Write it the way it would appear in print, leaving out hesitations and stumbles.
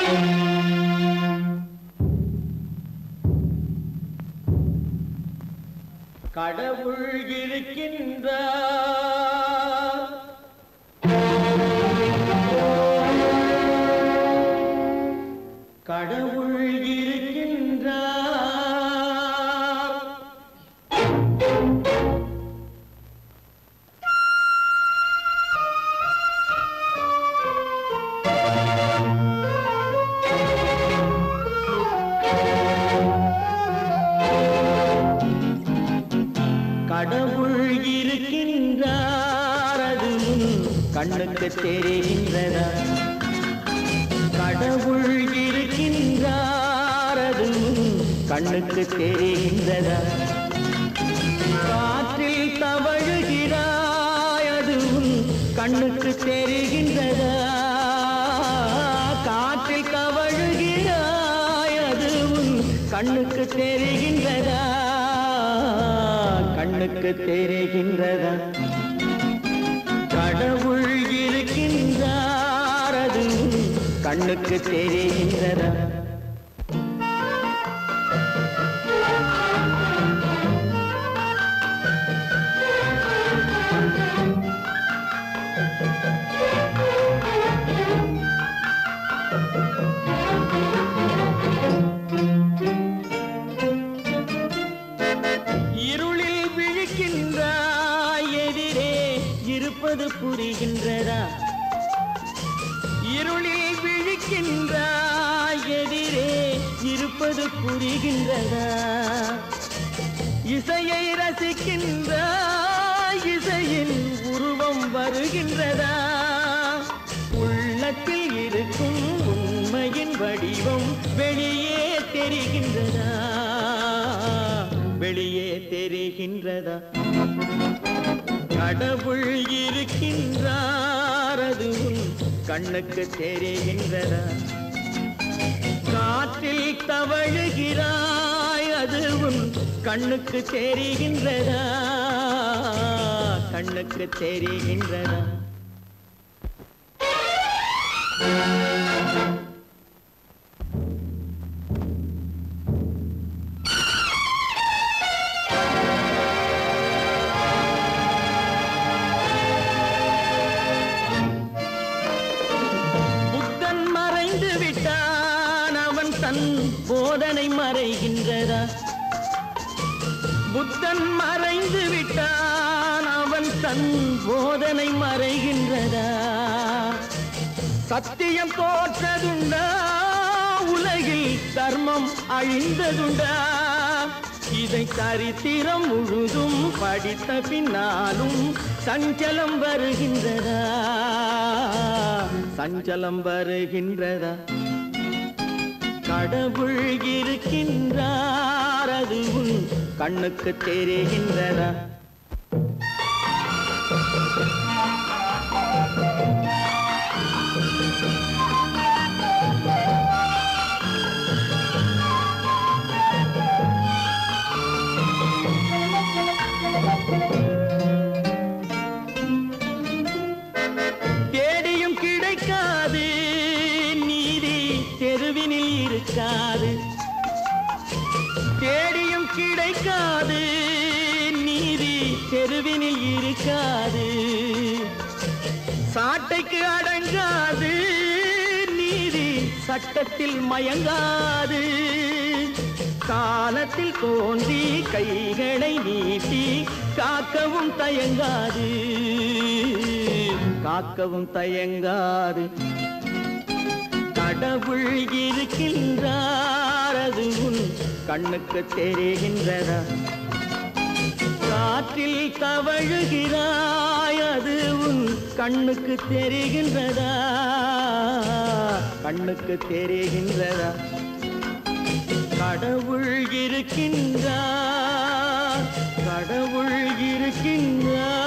கடவுள் இருக்கின்றார், கடவுள் இருக்கின்றார். கடவுள் இருக்கின்றார், அதுவும் கண்ணுக்கு தெரிகின்றதா? கடவுள் இருக்கின்றார், அதுவும் கண்ணுக்கு தெரிகின்றதா? காற்றில் தவழுகிறாய், அதுவும் கண்ணுக்கு தெரிகின்றதா? காற்றில் தவழுகிறாய், அதுவும் கண்ணுக்கு தெரிகின்றதா? கண்ணுக்கு தெரிகின்றதா? கடவுள் இருக்கின்றார், அதுவும் கண்ணுக்கு தெரிகின்றதா? இருளில் விழிக்கின்றாய், எதிரே இருப்பது புரிகின்றதா? இருளில் விழிக்கின்றாய், எதிரே இருப்பது புரிகின்றதா? இசையை ரசிக்கின்றாய், இசையின் உருவம் வருகின்றதா? உள்ளத்தில் இருக்கும் உண்மையின் வடிவம் வெளியே தெரிகின்றதா? வெளியே தெரிகின்றதா? கடவுள் இருக்கின்றார், அதுவும் கண்ணுக்கு தெரிகின்றதா? காற்றில் தவழுகிறாய், அதுவும் கண்ணுக்கு தெரிகின்றதா? கண்ணுக்கு தெரிகின்றதா? புத்தன் மறைந்து விட்டான், அவன் தன் போதனை மறைகின்றதா? புத்தன் மறைந்து விட்டான், அவன் தன் போதனை மறைகின்றதா? சத்தியம் தோற்றதுண்டா? உலகில் தர்மம் அழிந்ததுண்டா? இதை சரித்திரம் முழுதும் படித்த பின்னாலும் சஞ்சலம் வருகின்றதா? சஞ்சலம் வருகின்றதா? கடவுள் இருக்கின்றார், அதுவும் கண்ணுக்கு தெரிகின்றதா? தேடியும் கிடைக்காது நீதி, தெருவினில் இருக்காது. தேடியும் கிடைக்காது நீதி, தெருவினில் இருக்காது. சாட்டைக்கு அடங்காது நீதி, சட்டத்தில் மயங்காது. காலத்தில் தோன்றி கைகளை நீட்டி காக்கவும் தயங்காது, காக்கவும் தயங்காது. கடவுள் இருக்கின்றார், அதுவும் கண்ணுக்கு தெரிகின்றதா? காற்றில் தவழுகிறாய், அதுவும் கண்ணுக்கு தெரிகின்றதா? கண்ணுக்கு தெரிகின்றதா? கடவுள் இருக்கின்றார், கடவுள் இருக்கின்றார்.